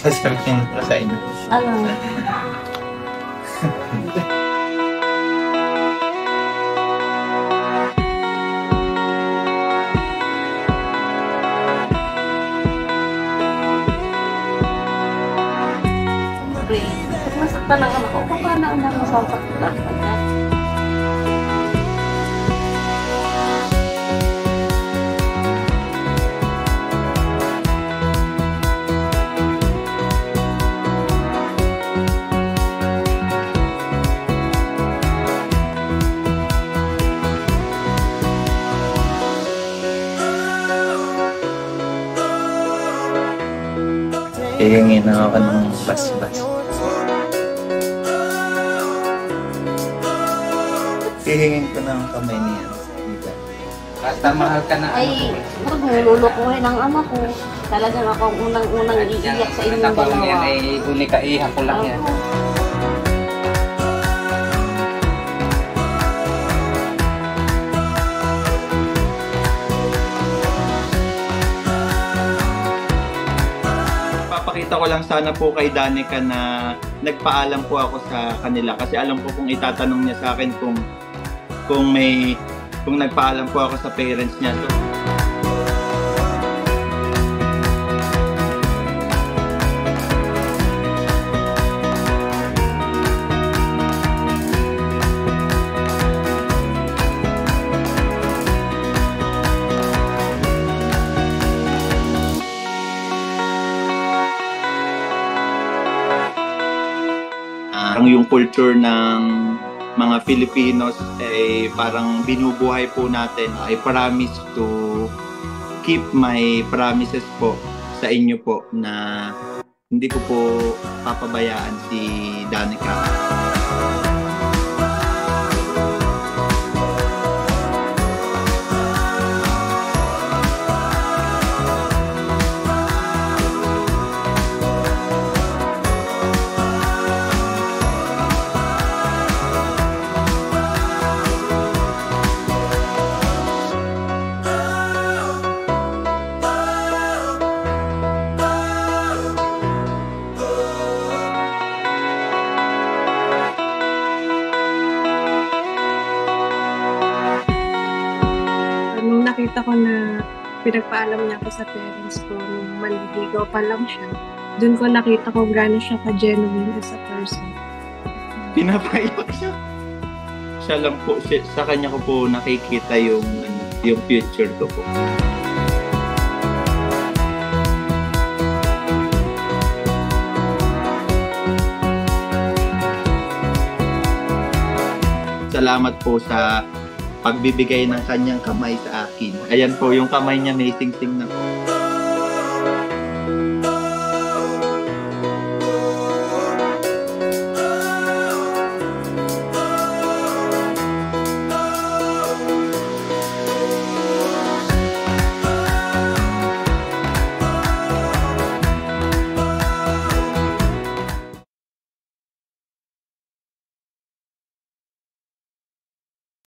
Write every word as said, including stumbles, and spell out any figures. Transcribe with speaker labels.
Speaker 1: sasabihin ko sa inyo.
Speaker 2: Ano? Nasaktan ang anak ko. Paano ang anak masasaktan?
Speaker 1: Hihingi na ako ng bas-bas. Hihingin ko ng kamay niya. Basta mahal ka na.
Speaker 2: Ay, pag nilulukuhin ng ama ko, talagang ako ang unang-unang iiyak sa inyong dalawa.
Speaker 3: Yan ay unika iha ko lang yan.
Speaker 1: Papakita ko lang sana po kay Danica na nagpaalam po ako sa kanila kasi alam ko kung itatanong niya sa akin kung kung may kung nagpaalam po ako sa parents niya. So, ang yung culture ng mga Filipinos ay parang binubuhay po natin. I promise to keep my promises po sa inyo po na hindi ko po papabayaan si Danica.
Speaker 4: Nakita ko na pinagpaalam niya ako sa parents ko nung maliligaw pa lang siya. Doon ko nakita ko gano'n siya ka-genuine as a person.
Speaker 1: Pinapaiyak siya. Siya lang po, siya, sa kanya ko po nakikita yung, yung future ko po. Salamat po sa pagbibigay ng kanyang kamay sa akin. Ayan po, yung kamay niya may sing-sing na po.